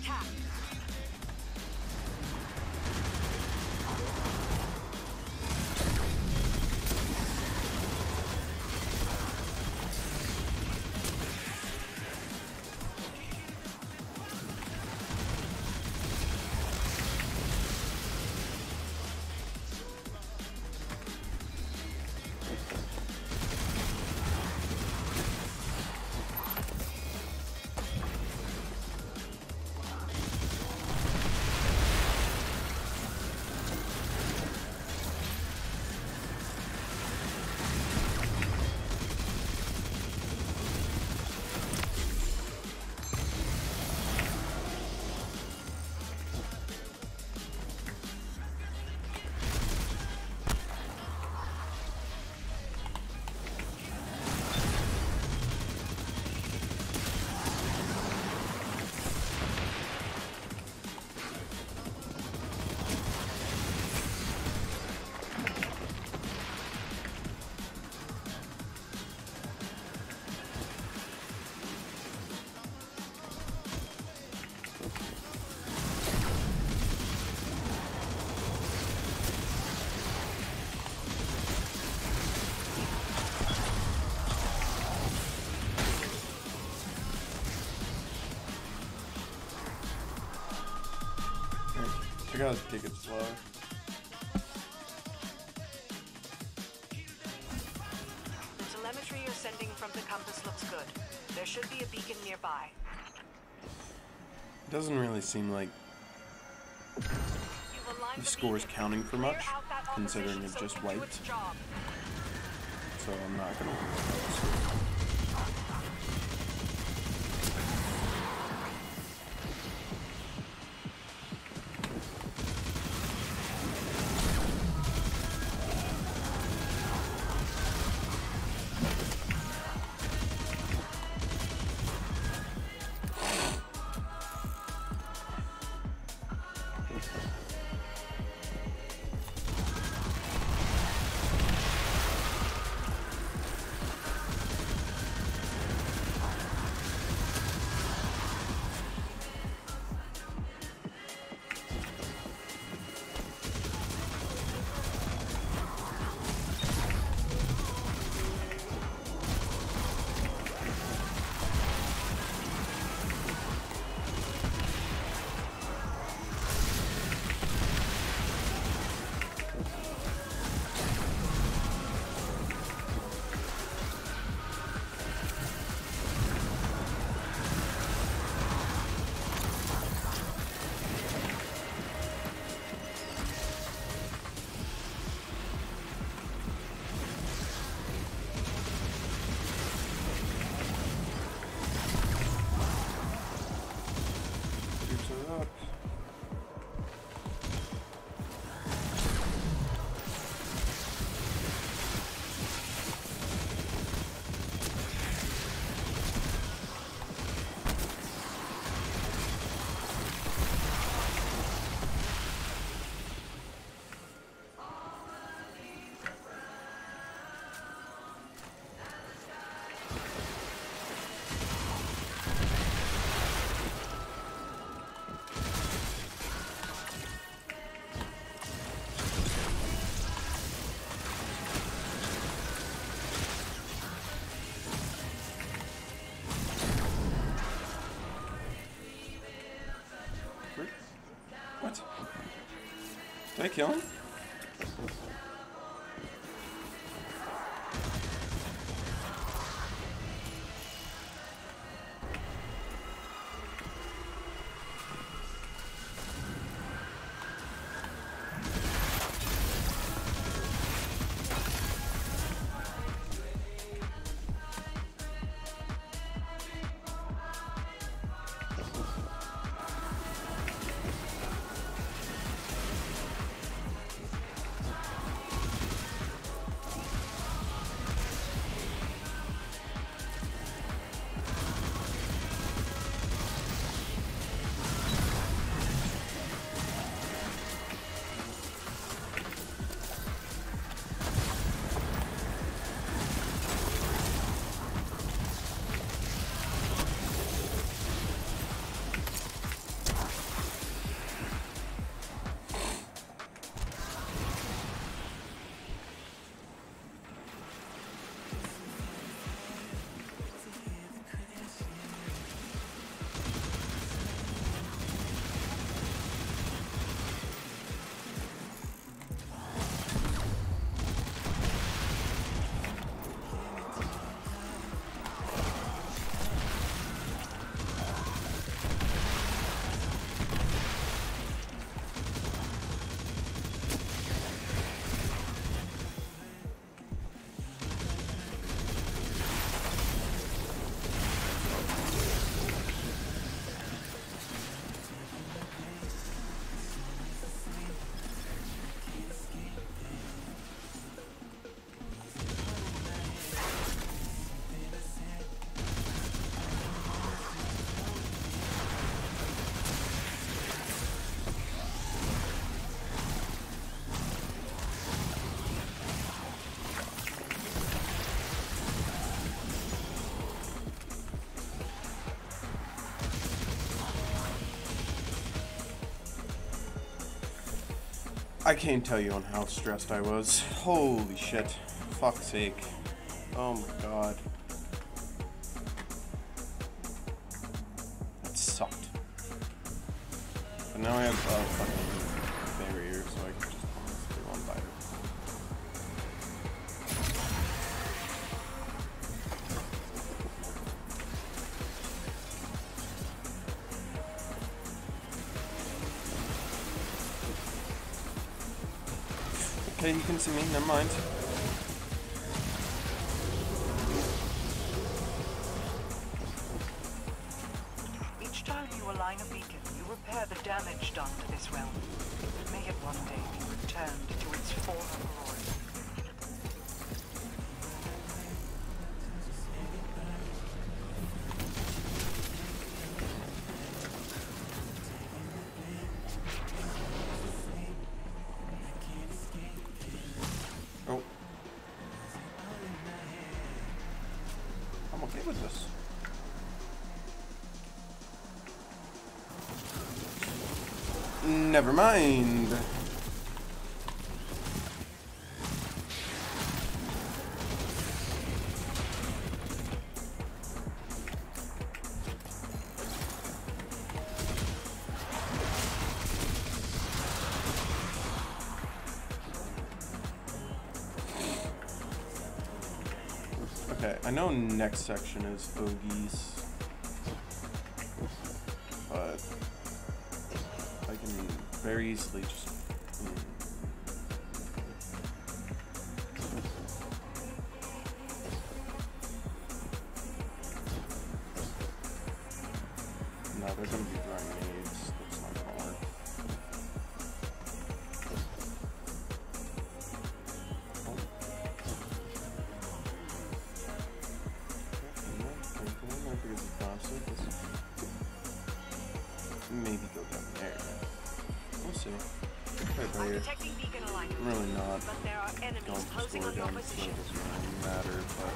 attack. I gotta take it slow. The telemetry you're sending from the compass looks good. There should be a beacon nearby. It doesn't really seem like You've aligned the the score's beacon. counting for Clear much, out that considering opposition it so just can do wiped. its job. So I'm not gonna. Up. What? Did I kill him? I can't tell you on how stressed I was. Holy shit. Fuck's sake. Oh my god. That sucked. But now I have fucking barrier, so I can just honestly one by it. Okay, you can see me, never mind. Each time you align a beacon, you repair the damage done to this realm. May it one day be returned to its former glory. Oh. I'm okay with this. Never mind. Okay, I know next section is Ogie's, but I can very easily just... No, they're gonna be throwing nades. That's not gonna work. Maybe go down there. We'll see. Right here. I'm really not But there are enemies going to closing score on your down, so it position. doesn't really matter, but...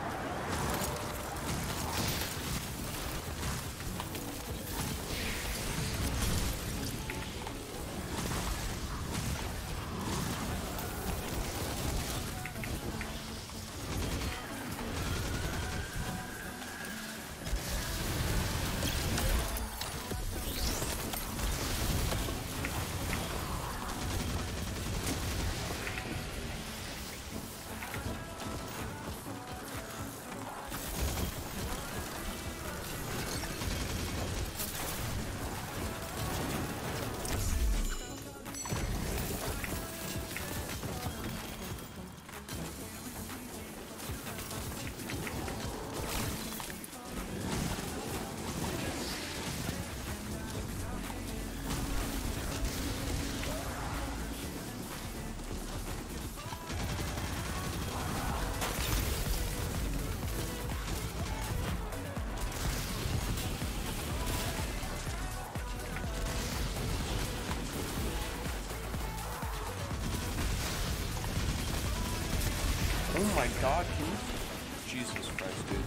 Oh my god, can you... Jesus Christ, dude.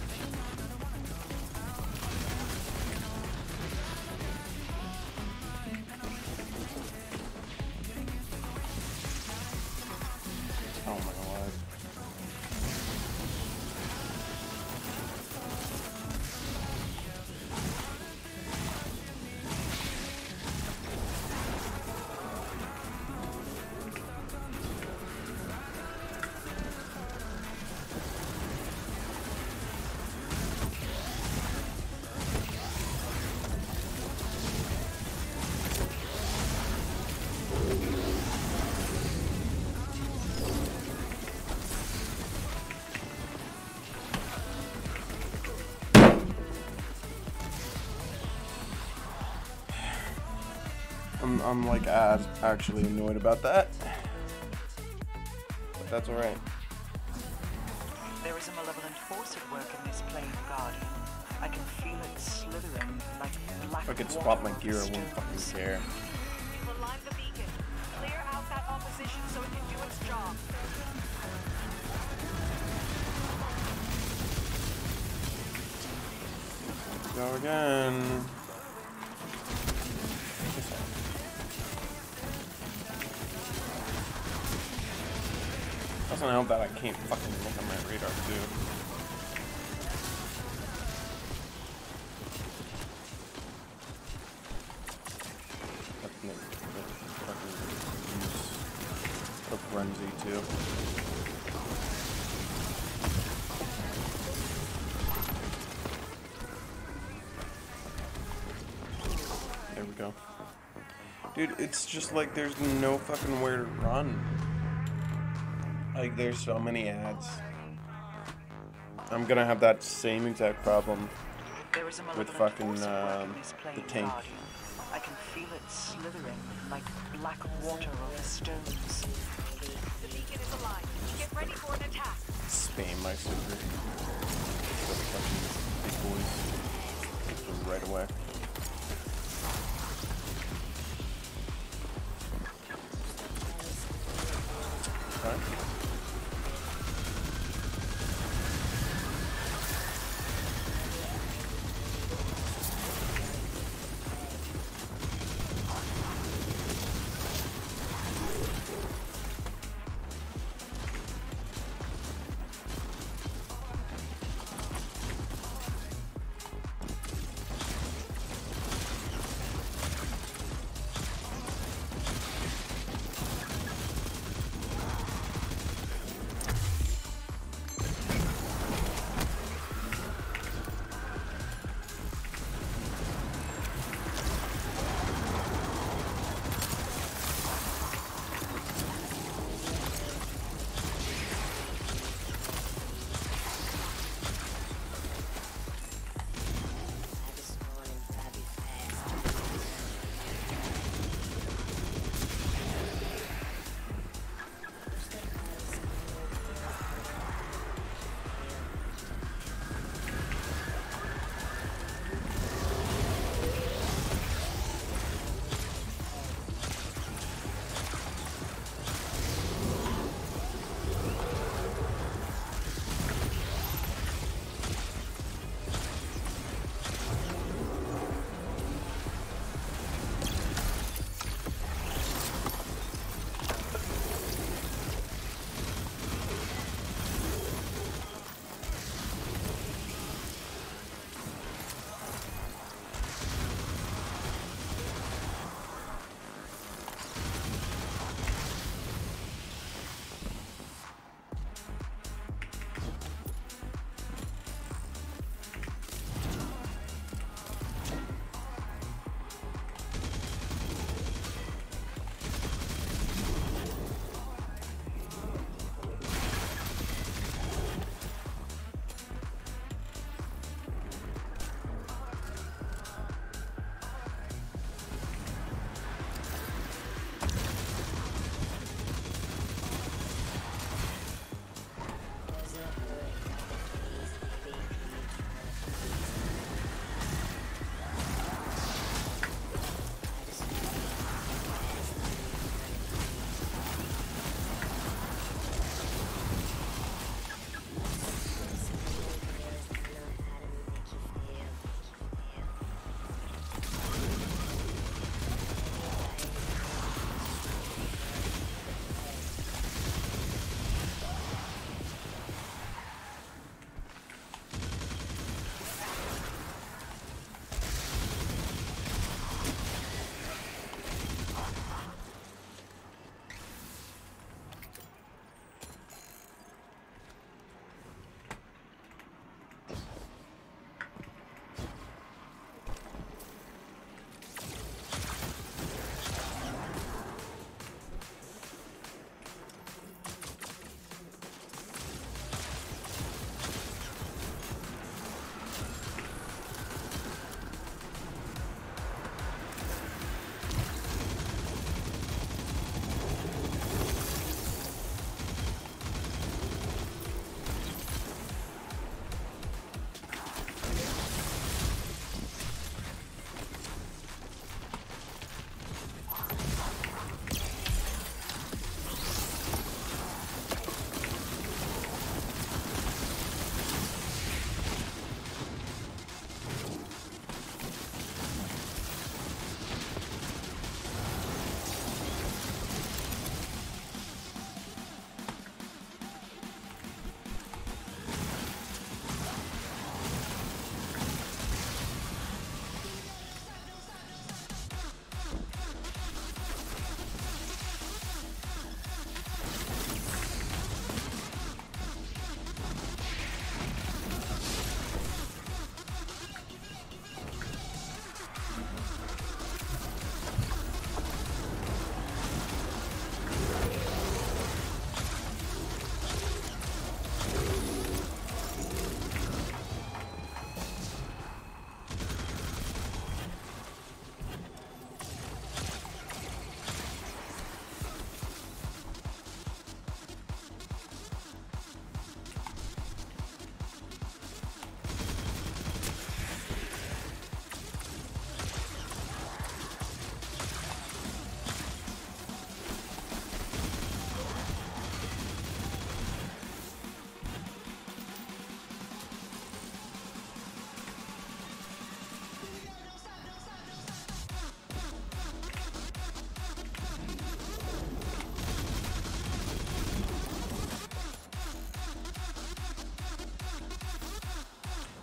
Oh my god. I'm like actually annoyed about that, but that's alright. There is a malevolent force at work in this plane, Guardian. I can feel it slithering like black. If I could swap my water gear, I over wouldn't fucking stones. care. We'll align the beacon. Clear out that opposition so it can do its job. Go again. doesn't help that I can't fucking look on my radar too. Fucking frenzy too. There we go. Dude, it's just like there's no fucking where to run. Like, there's so many ads. I'm gonna have that same exact problem with fucking the tank. I can feel it slithering like black water over stones. The beacon is alive. Get ready for an attack. Spam my super. Fucking big boys. Right away. Okay.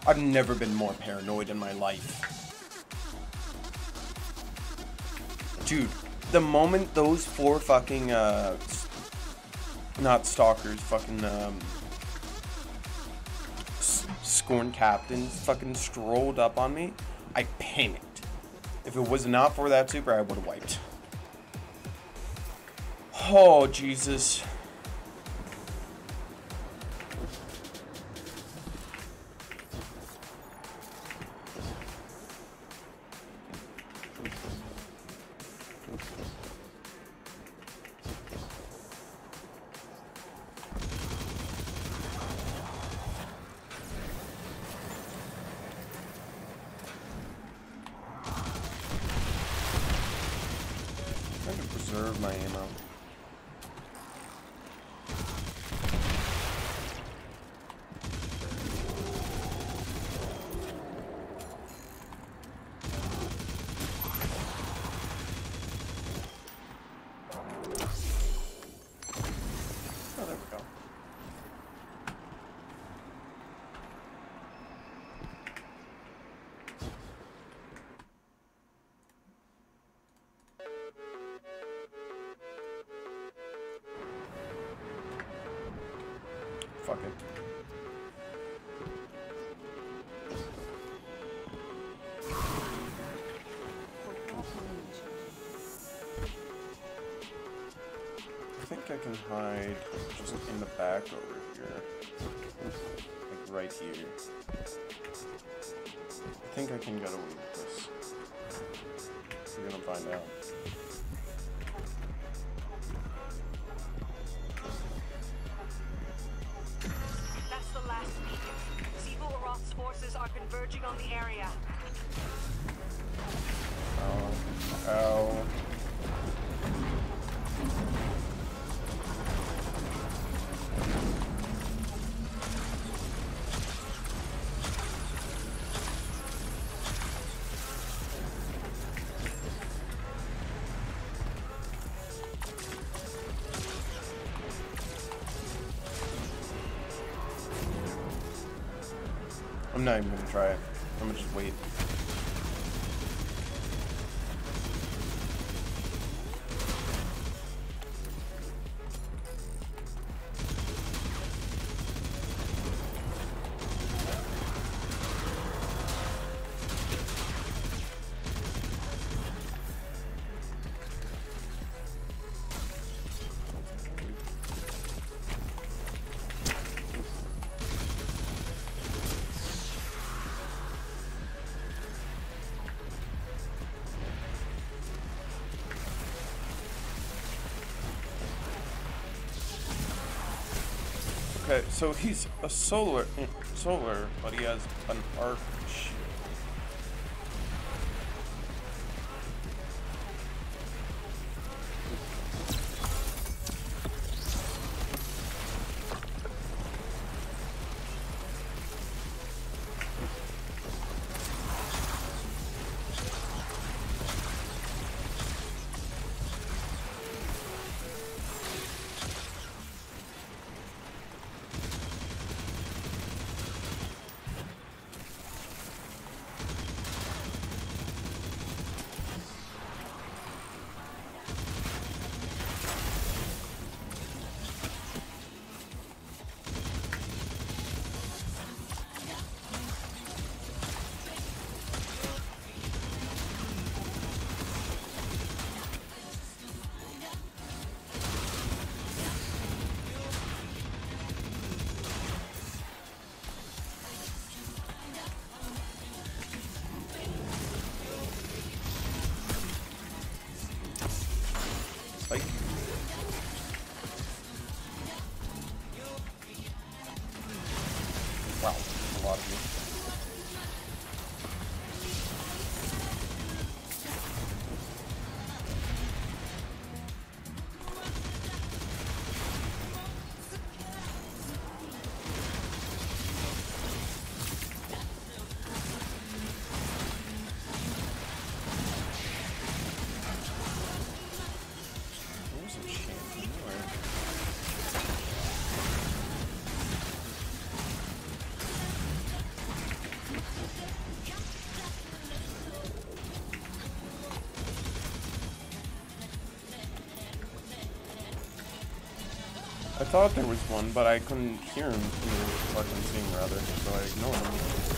I've never been more paranoid in my life. Dude, the moment those 4 fucking, not stalkers, fucking, scorn captains fucking strolled up on me, I panicked. If it was not for that super, I would have wiped. Oh, Jesus. Trying to preserve my ammo. Oh, there we go. Fuck it. I think I can hide just in the back over here. Like right here. I think I can get away with this. We're gonna find out. That's the last beacon. Siegel-Roth's forces are converging on the area. Oh. Ow. I'm not even gonna try it. I'm gonna just wait. Okay, so he's a solar, but he has an arc shield. I thought there was one, but I couldn't hear him. I couldn't see him, rather, so I ignored him.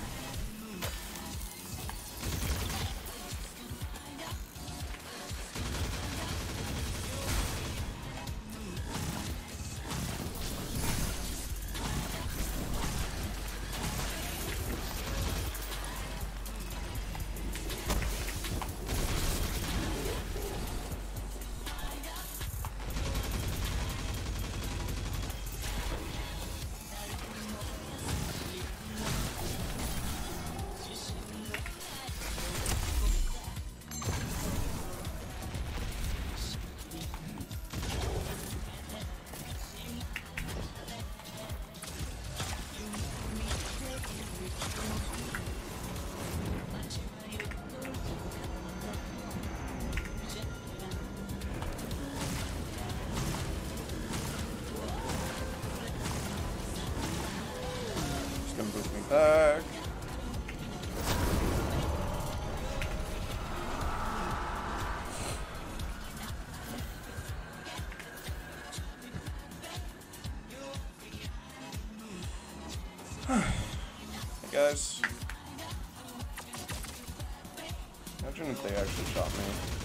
Boost me back. Hey guys. Imagine if they actually shot me.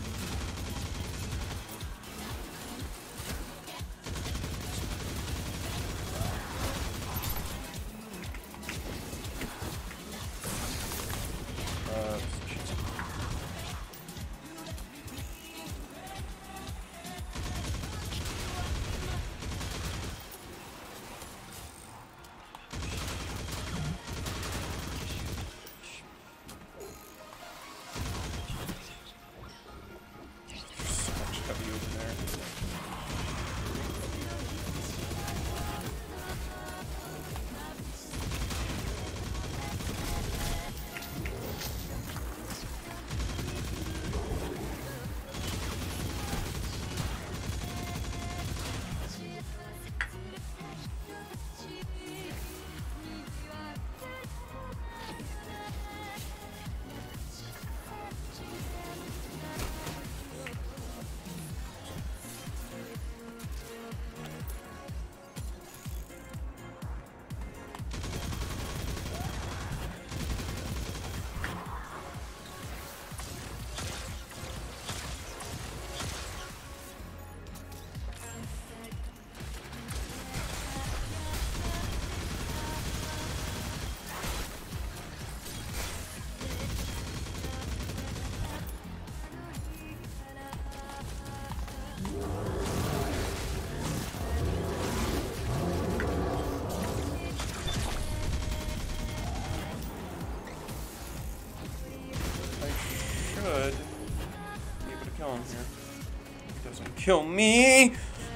Be able to kill him here. He doesn't kill me!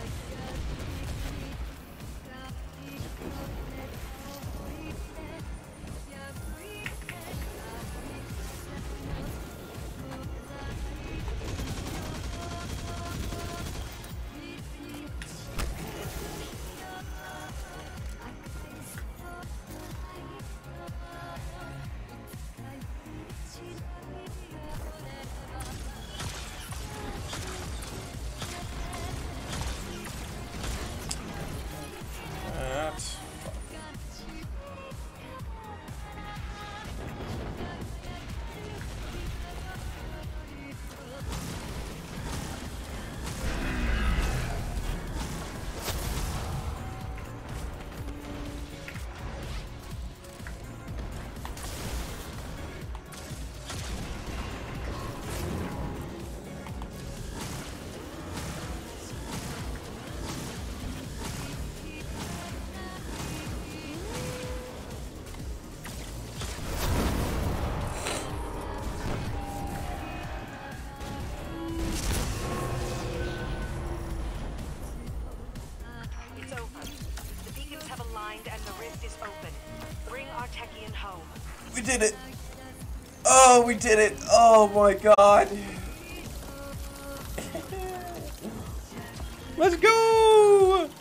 And the rift is open. Bring our Techian home. We did it! Oh, we did it! Oh my god! Let's go!